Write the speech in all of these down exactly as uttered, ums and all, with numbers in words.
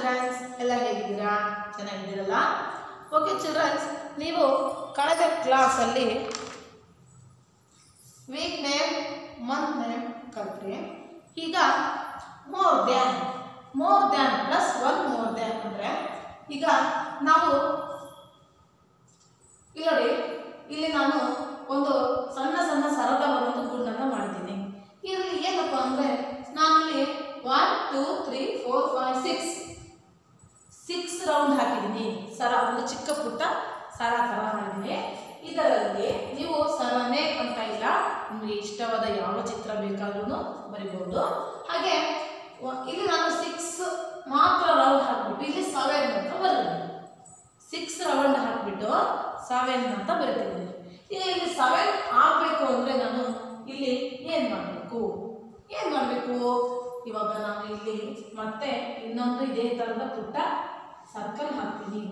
Children's, ಎಲ್ಲ ಹೇಗಿದ್ದೀರಾ? ಚೆನ್ನಾಗಿದ್ದೀರಲ್ಲ? Okay children's, ನೀವು ಕಳೆದ ಕ್ಲಾಸಲ್ಲಿ ವೀಕ್ ನೇಮ್, ಮಂತ್ ನೇಮ್ ಕಲ್ತ್ರಿ. ಈಗ more than more than plus one more than ಅಂದರೆ ಈಗ ನಾವು ಇಲ್ಲಿ ನೋಡಿ, ಇಲ್ಲಿ ನಾನು ಒಂದು ಸಣ್ಣ ಸಣ್ಣ ಸರದ ಒಂದು ಗುಂಡನ್ನು ಮಾಡಿದ್ದೀನಿ. ಇದರಲ್ಲಿ ಏನಪ್ಪ ಅಂದರೆ ನಾನಿಲ್ಲಿ one two three four five six six round ಹಾಕಿದ್ದೀನಿ. ಸರ ಒಂದು ಚಿಕ್ಕ ಪುಟ್ಟ ಸರ ಥರ ಮಾಡಿದ್ದೀನಿ. ಇದರಲ್ಲಿ ನೀವು ಸರನೇ ಅಂತ ಇಲ್ಲ, ನಿಮಗೆ ಇಷ್ಟವಾದ ಯಾವ ಚಿತ್ರ ಬೇಕಾದ್ರೂ ಬರಿಬಹುದು. ಹಾಗೆ ಇಲ್ಲಿ ನಾನು ಸಿಕ್ಸ್ ಮಾತ್ರ ರೌಂಡ್ ಹಾಕ್ಬಿಟ್ಟು ಇಲ್ಲಿ ಸೆವೆನ್ ಅಂತ ಬರೀತೀನಿ. ಸಿಕ್ಸ್ ರೌಂಡ್ ಹಾಕ್ಬಿಟ್ಟು ಸೆವೆನ್ ಅಂತ ಬರೀತಿದ್ದೀನಿ. ಈಗ ಇಲ್ಲಿ ಸೆವೆನ್ ಆಗಬೇಕು ಅಂದರೆ ನಾನು ಇಲ್ಲಿ ಏನು ಮಾಡಬೇಕು ಏನು ಮಾಡಬೇಕು ಇವಾಗ ನಾನು ಇಲ್ಲಿ ಮತ್ತೆ ಇನ್ನೊಂದು ಇದೇ ಥರದ ಪುಟ್ಟ ಸರ್ಕಲ್ ಹಾಕ್ತೀನಿ.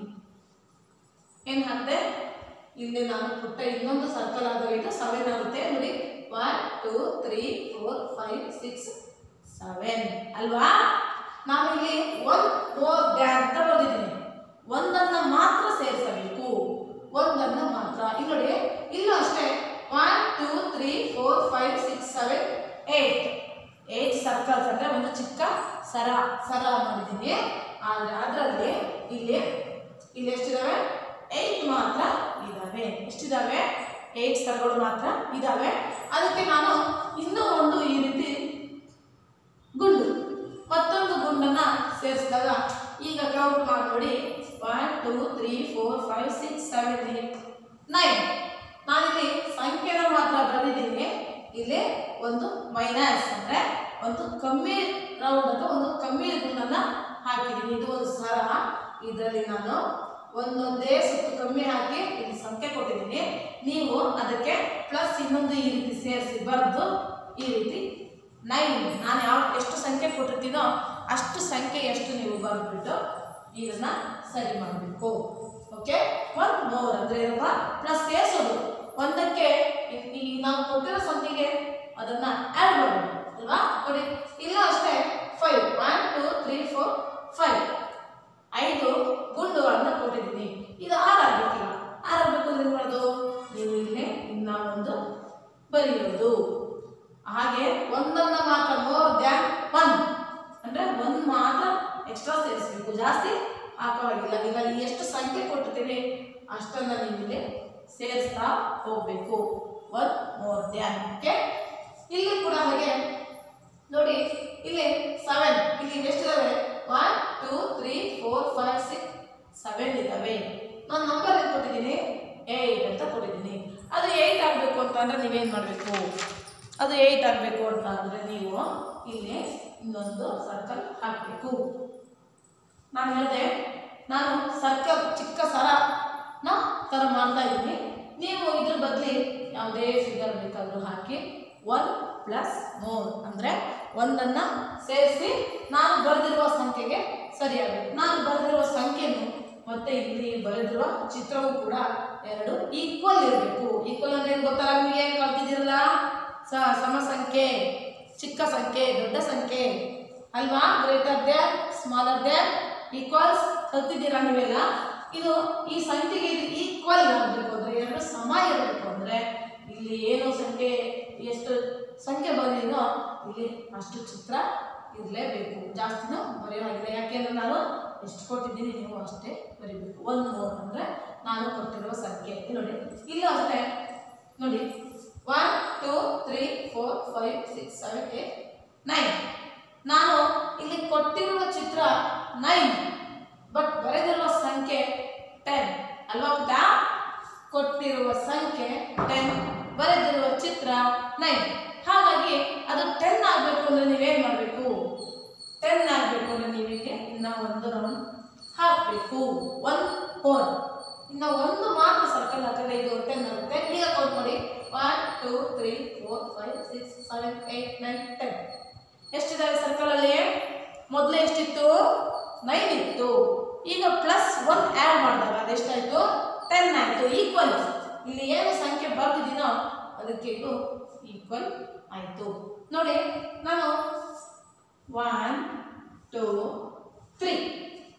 ಏನು ಹಾಕ್ತೆ? ಇಲ್ಲಿ ನಾನು ಪುಟ್ಟ ಇನ್ನೊಂದು ಸರ್ಕಲ್ ಆದಾಗ ಇದು ಸೆವೆನ್ ಆಗುತ್ತೆ ನೋಡಿ. One two three four five six seven ಅಲ್ವಾ? ನಾನು ಇಲ್ಲಿ ಒನ್ ಮೋರ್ ದ್ಯಾನ್ ಅಂತ ಬರೆದಿದ್ದೀನಿ. ಒಂದನ್ನು ಮಾತ್ರ ಸೇರಿಸಬೇಕು, ಒಂದನ್ನು ಮಾತ್ರ. ಇಲ್ಲಿ ನೋಡಿ, ಇಲ್ಲೂ ಅಷ್ಟೇ one two three four five six seven eight eight circles ಅಂದರೆ ಒಂದು ಚಿಕ್ಕ ಸರ ಸರ ಮಾಡಿದ್ದೀನಿ. ಆದರೆ ಅದರಲ್ಲಿ ಇಲ್ಲಿ ಇಲ್ಲಿ ಎಷ್ಟಿದ್ದಾವೆ? ಏಟ್ ಮಾತ್ರ ಇದ್ದಾವೆ. ಎಷ್ಟಿದ್ದಾವೆ? ಏಟ್ ಸರಗಳು ಮಾತ್ರ ಇದ್ದಾವೆ. ಅದಕ್ಕೆ ನಾನು ಇನ್ನೂ ಒಂದು ಈ ರೀತಿ ಗುಂಡು ಮತ್ತೊಂದು ಗುಂಡನ್ನು ಸೇರಿಸಿದಾಗ ಈಗ ಕೌಂಟ್ ಮಾಡಿ ನೋಡಿ. One two three four five six seven eight nine. ನಾನಿಲ್ಲಿ ಸಂಖ್ಯೆನ ಮಾತ್ರ ಬರೆದಿದ್ದೀನಿ. ಇಲ್ಲಿ ಒಂದು ಮೈನಸ್ ಅಂದರೆ ಒಂದು ಕಮ್ಮಿ ರೌಂಡ್ ಅಥವಾ ಒಂದು ಕಮ್ಮಿ ಗುಂಡನ್ನು ಹಾಕಿದ್ದೀನಿ. ಇದು ಒಂದು ಸರ. ಇದರಲ್ಲಿ ನಾನು ಒಂದೊಂದೇ ಸುತ್ತು ಕಮ್ಮಿ ಹಾಕಿ ಇಲ್ಲಿ ಸಂಖ್ಯೆ ಕೊಟ್ಟಿದ್ದೀನಿ. ನೀವು ಅದಕ್ಕೆ ಪ್ಲಸ್ ಇನ್ನೊಂದು ಈ ರೀತಿ ಸೇರಿಸಿ ಬರೆದು ಈ ರೀತಿ ನೈನ್, ನಾನು ಯಾವ ಎಷ್ಟು ಸಂಖ್ಯೆ ಕೊಟ್ಟಿರ್ತೀನೋ ಅಷ್ಟು ಸಂಖ್ಯೆ ಎಷ್ಟು ನೀವು ಬರೆದ್ಬಿಟ್ಟು ಇದನ್ನ ಸರಿ ಮಾಡಬೇಕು. ಓಕೆ, ಒನ್ ಮೋರ್ ಅಂದರೆ ಏನಪ್ಪ? ಪ್ಲಸ್ ಸೇರಿಸೋದು. ಒಂದಕ್ಕೆ ಈ ನಾವು ಕೊಟ್ಟಿರೋ ಸಂಖ್ಯೆಗೆ ಅದನ್ನ ಆ್ಯಡ್ ಮಾಡಬೇಕು ಅಲ್ವಾ? ನೋಡಿ, ಇಲ್ಲ ಅಷ್ಟೇ five one two three four five ಐದು ಗುಂಡುಗಳನ್ನು ಕೊಟ್ಟಿದ್ದೀನಿ. ಇದು ಆರು ಆಗಬೇಕಿಲ್ಲ. ಆರು ಆಗಬೇಕು ಅಂದ್ರೆ ಏನು ಮಾಡೋದು? ನೀವು ಇಲ್ಲಿ ಇನ್ನ ಒಂದು ಬರೆಯೋದು. ಹಾಗೆ ಒಂದನ್ನು ಮಾತ್ರ ಮೋರ್ ದ್ಯಾನ್ ಒನ್ ಅಂದರೆ ಒಂದು ಮಾತ್ರ ಎಕ್ಸ್ಟ್ರಾ ಸೇರಿಸಬೇಕು, ಜಾಸ್ತಿ ಹಾಕೋವಾಗಿಲ್ಲ. ಈಗ ಎಷ್ಟು ಸಂಖ್ಯೆ ಕೊಟ್ಟಿರ್ತೀವಿ ಅಷ್ಟನ್ನು ನೀವು ಇಲ್ಲಿ ಸೇರಿಸ್ತಾ ಹೋಗಬೇಕು. One more than. ಓಕೆ, ಇಲ್ಲಿ ಕೂಡ ಹಾಗೆ ನೋಡಿ, ಇಲ್ಲಿ ಸೆವೆನ್, ಇಲ್ಲಿ ಎಷ್ಟಿದ್ದಾವೆ? One two three four five six seven ಇದ್ದಾವೆ. ನಾನು ನಂಬರ್ ಏನು ಕೊಟ್ಟಿದ್ದೀನಿ? ಏಯ್ಟ್ ಅಂತ ಕೊಟ್ಟಿದ್ದೀನಿ. ಅದು ಏಯ್ಟ್ ಆಗಬೇಕು ಅಂತ ಅಂದರೆ ನೀವೇನು ಮಾಡಬೇಕು? ಅದು ಏಯ್ಟ್ ಆಗಬೇಕು ಅಂತ ಅಂದರೆ ನೀವು ಇಲ್ಲಿ ಇನ್ನೊಂದು ಸರ್ಕಲ್ ಹಾಕಬೇಕು. ನಾನು ಹೇಳಿದೆ, ನಾನು ಸರ್ಕಲ್ ಚಿಕ್ಕ ಸರನ ಥರ ಮಾಡ್ತಾ ಇದ್ದೀನಿ. ನೀವು ಇದ್ರ ಬದಲಿ ಯಾವುದೇ ಫಿಗರ್ ಬೇಕಾದರೂ ಹಾಕಿ ಒನ್ ಪ್ಲಸ್ ಮೋರ್ ಅಂದರೆ ಒಂದನ್ನು ಸೇರಿಸಿ ನಾನು ಬರೆದಿರುವ ಸಂಖ್ಯೆಗೆ ಸರಿಯಾಗಬೇಕು. ನಾನು ಬರೆದಿರುವ ಸಂಖ್ಯೆನು ಮತ್ತು ಇಲ್ಲಿ ಬರೆದಿರುವ ಚಿತ್ರವೂ ಕೂಡ ಎರಡು ಈಕ್ವಲ್ ಇರಬೇಕು. ಈಕ್ವಲ್ ಅಂದರೆ ಏನು ಗೊತ್ತಲ್ಲ ನಿಮಗೆ? ಕಲ್ತಿದ್ದೀರಲ್ಲ, ಸ ಸಮ ಸಂಖ್ಯೆ, ಚಿಕ್ಕ ಸಂಖ್ಯೆ, ದೊಡ್ಡ ಸಂಖ್ಯೆ ಅಲ್ವಾ? Greater than, smaller than, equals ಕಲ್ತಿದ್ದೀರಾ ನೀವೆಲ್ಲ. ಇದು ಈ ಸಂಖ್ಯೆಗೆ ಇದು ಈಕ್ವಲ್ ಆಗಬೇಕು ಅಂದರೆ, ಎರಡು ಸಮ ಇರಬೇಕು ಅಂದರೆ ಇಲ್ಲಿ ಏನು ಸಂಖ್ಯೆ ಎಷ್ಟು ಸಂಖ್ಯೆ ಬಂದಿದೋ ಇಲ್ಲಿ ಅಷ್ಟು ಚಿತ್ರ ಇರಲೇಬೇಕು. ಜಾಸ್ತಿನೂ ಬರೆಯೋವಾಗಿಲ್ಲ. ಯಾಕೆಂದರೆ ನಾನು ಎಷ್ಟು ಕೊಟ್ಟಿದ್ದೀನಿ ನೀವು ಅಷ್ಟೇ ಬರೀಬೇಕು. ಒಂದು ಮೋರ್ ಅಂದರೆ ನಾನು ಕೊಟ್ಟಿರುವ ಸಂಖ್ಯೆ. ನೋಡಿ, ಇಲ್ಲೂ ಅಷ್ಟೇ ನೋಡಿ, one two three four five six seven eight nine. ನಾನು ಇಲ್ಲಿ ಕೊಟ್ಟಿರುವ ಚಿತ್ರ ನೈನ್, ಬಟ್ ಬರೆದಿರುವ ಸಂಖ್ಯೆ ಟೆನ್ ಅಲ್ವಾ ಪುಟ? ಕೊಟ್ಟಿರುವ ಸಂಖ್ಯೆ ಟೆನ್, ಬರೆದಿರುವ ಚಿತ್ರ ನೈನ್. ಹಾಗಾಗಿ ಅದು ಟೆನ್ ಆಗಬೇಕು ಅಂದರೆ ನೀವೇನು ಮಾಡಬೇಕು? ಟೆನ್ ಆಗಬೇಕು ಅಂದರೆ ನೀವಿಗೆ ಇನ್ನು ಒಂದು ರೌಂಡ್ ಹಾಕಬೇಕು. ಒನ್ ಫೋರ್, ಇನ್ನು ಒಂದು ಮಾತ್ರ ಸರ್ಕಲ್ ಹಾಕಿದ್ರೆ ಇದು ಟೆನ್ ಆಗುತ್ತೆ. ಈಗ ಕೌಂಟ್ ಮಾಡಿ. One two three four five six seven eight nine ten. ಎಷ್ಟಿದ್ದಾವೆ ಸರ್ಕಲಲ್ಲಿ? ಮೊದಲೇ ಎಷ್ಟಿತ್ತು? ನೈನ್ ಇತ್ತು. ಈಗ ಪ್ಲಸ್ ಒನ್ ಆ್ಯಡ್ ಮಾಡಿದಾಗ ಅದೆಷ್ಟಾಯಿತು? ಟೆನ್ ಆಯಿತು. ಈಕ್ವಲ್. ಇಲ್ಲಿ ಏನು ಸಂಖ್ಯೆ ಬರ್ತಿದ್ದೀನೋ ಅದಕ್ಕೆ ಇದು ಈಕ್ವಲ್ ಆಯಿತು. ನೋಡಿ, ನಾನು ಒನ್ ಟೂ ತ್ರೀ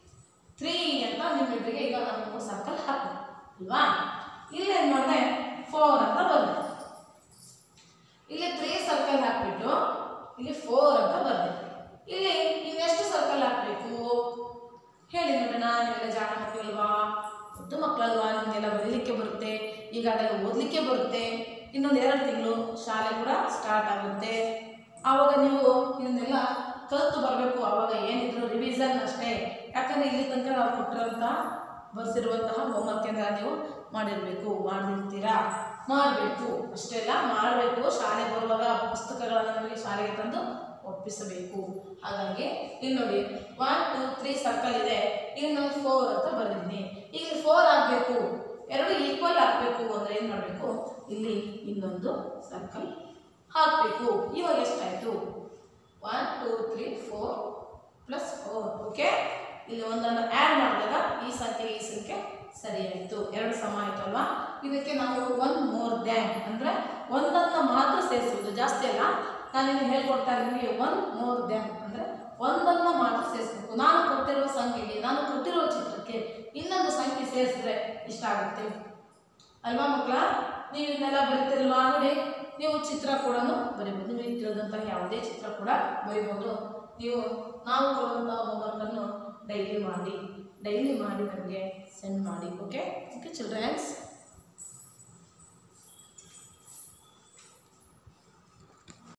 ಸೆಂಟಿಮೀಟರ್ಗೆ ಈಗ ನಾನು ಸರ್ಕಲ್ ಹಾಕಿ ಅಲ್ವಾ. ಇಲ್ಲಿ ಏನು ಮಾಡಿದೆ ಫೋರ್ ಅಂತ ಬಂದೆ. ಇಲ್ಲಿ ತ್ರೀ ಸರ್ಕಲ್ ಹಾಕ್ಬಿಟ್ಟು ಇಲ್ಲಿ ಫೋರ್ ಅಂತ ಬಂದೆ. ಇಲ್ಲಿ ಇನ್ನೆಷ್ಟು ಸರ್ಕಲ್ ಹಾಕಬೇಕು ಹೇಳಿ ನೋಡೋಣ. ನೀವೆಲ್ಲ ಜಾಣ ಮಕ್ಕಳಲ್ವಾ, ಮುದ್ದು ಮಕ್ಕಳಲ್ವಾ, ನಿಮಗೆಲ್ಲ ಬರೀಲಿಕ್ಕೆ ಬರುತ್ತೆ, ಈಗಾಗಲೇ ಓದಲಿಕ್ಕೆ ಬರುತ್ತೆ. ಇನ್ನೊಂದು ಎರಡು ತಿಂಗಳು ಶಾಲೆ ಕೂಡ ಸ್ಟಾರ್ಟ್ ಆಗುತ್ತೆ. ಆವಾಗ ನೀವು ಇದನ್ನೆಲ್ಲ ಕಲಿತು ಬರಬೇಕು. ಆವಾಗ ಏನಿದ್ರು ರಿವಿಷನ್ ಅಷ್ಟೇ. ಯಾಕಂದರೆ ಇಲ್ಲಿ ತನಕ ನಾವು ಕೊಟ್ಟಿರೋಂಥ ಬರ್ಸಿರುವಂತಹ ಹೋಮ್ವರ್ಕೆಲ್ಲ ನೀವು ಮಾಡಿರಬೇಕು, ಮಾಡಿರ್ತೀರಾ, ಮಾಡಬೇಕು. ಅಷ್ಟೆಲ್ಲ ಮಾಡಬೇಕು. ಶಾಲೆ ಬರುವಾಗ ಪುಸ್ತಕಗಳನ್ನು ನಮಗೆ ಶಾಲೆಗೆ ತಂದು ಒಪ್ಪಿಸಬೇಕು. ಹಾಗಾಗಿ ಇಲ್ಲಿ ನೋಡಿ ಒನ್ ಟೂ ತ್ರೀ ಸರ್ಕಲ್ ಇದೆ. ಇನ್ನು ಫೋರ್ ಅಂತ ಬರೆದಿದ್ದೀನಿ. ಈಗ ಫೋರ್ ಆಗಬೇಕು, ಎರಡು ಈಕ್ವಲ್ ಆಗಬೇಕು ಅಂದರೆ ಏನು ಮಾಡಬೇಕು, ಇಲ್ಲಿ ಇನ್ನೊಂದು ಸರ್ಕಲ್ ಹಾಕಬೇಕು. ಇವಾಗ ಎಷ್ಟಾಯಿತು, one two three four plus four. Okay, ಇಲ್ಲಿ ಒಂದನ್ನು ಆ್ಯಡ್ ಮಾಡಿದಾಗ ಈ ಸಂಖ್ಯೆ ಈ ಸಂಖ್ಯೆ ಸರಿ ಆಯಿತು, ಎರಡು ಸಮ ಆಯಿತು ಅಲ್ವಾ. ಇದಕ್ಕೆ ನಾವು ಒನ್ ಮೋರ್ ದ್ಯಾನ್ ಅಂದರೆ ಒಂದನ್ನು ಮಾತ್ರ ಸೇರಿಸುವುದು, ಜಾಸ್ತಿ ಅಲ್ಲ. ನಾನಿನ್ನು ಹೇಳ್ಕೊಡ್ತಾ ನಿಮಗೆ ಒನ್ ಮೋರ್ ದ್ಯಾನ್ ಅಂದರೆ ಒಂದನ್ನು ಮಾತ್ರ ಸೇರಿಸ್ಬೇಕು. ನಾನು ಕೊಟ್ಟಿರುವ ಸಂಖ್ಯೆಗೆ, ನಾನು ಕೊಟ್ಟಿರುವ ಚಿತ್ರಕ್ಕೆ ಇನ್ನೊಂದು ಸಂಖ್ಯೆ ಸೇರಿಸಿದ್ರೆ ಇಷ್ಟ ಆಗುತ್ತೆ ಅಲ್ವಾ ಮಕ್ಕಳ. ನೀವು ಇದನ್ನೆಲ್ಲ ಬರೀತಿಲ್ವಾ ನೋಡಿ, ನೀವು ಚಿತ್ರ ಕೂಡ ಬರೀಬೋದು. ನಿಮಗೆ ತಿಳಿದಂತಹ ಯಾವುದೇ ಚಿತ್ರ ಕೂಡ ಬರೀಬೋದು. ನೀವು ನಾವು ಕೊಡುವಂತಹ ಹೋಮ್ವರ್ಕನ್ನು ಡೈಲಿ ಮಾಡಿ ಡೈಲಿ ಮಾಡಿ ನನಗೆ ಸೆಂಡ್ ಮಾಡಿ. Okay okay children's.